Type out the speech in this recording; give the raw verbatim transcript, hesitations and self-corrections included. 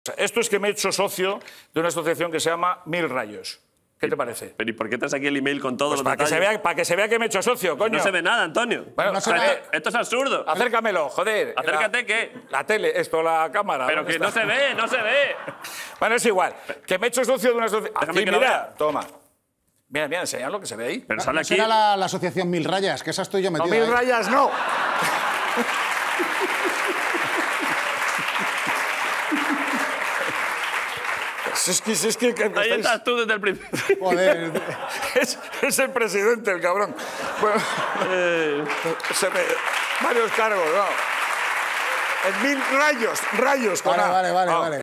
Esto es que me he hecho socio de una asociación que se llama Mil Rayos. ¿Qué te parece? Pero ¿y por qué traes aquí el email con todos Pues los para que, se detalles? vea, para que se vea que me he hecho socio, coño. No se ve nada, Antonio. Bueno, no se esto, ve. Esto es absurdo. Acércamelo, joder. ¿Acércate la, qué? La tele, esto, la cámara. Pero que está? no se ve, no se ve. Bueno, es igual. Que me he hecho socio de una asociación. Déjame Aquí, que lo mira, vea. toma. Mira, mira, enseñad lo que se ve ahí. Pero No, sale no aquí. será la, la asociación Mil Rayas, que esa estoy yo No, metida. Mil ¿eh? Rayas no. Es que, es que, que Ahí estáis- estás tú desde el principio. Joder. es, es el presidente, el cabrón. Bueno, Eh, se ve varios cargos, ¿no? En Mil Rayos, rayos con Vale, A. vale, vale, Ah. vale.